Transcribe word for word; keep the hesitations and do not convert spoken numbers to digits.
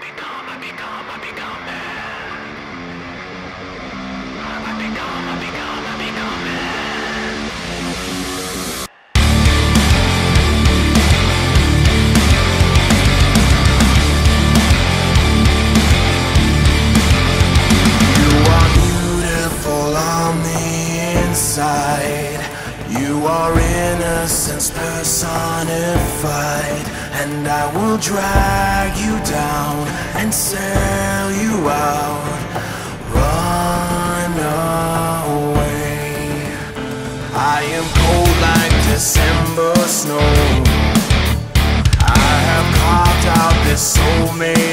become, I become, I become man. I become, I become, I become man. You are beautiful on the inside. You are innocence personified, and I will drag you down and sell you out. Run away. I am cold like December snow. I have carved out this soul made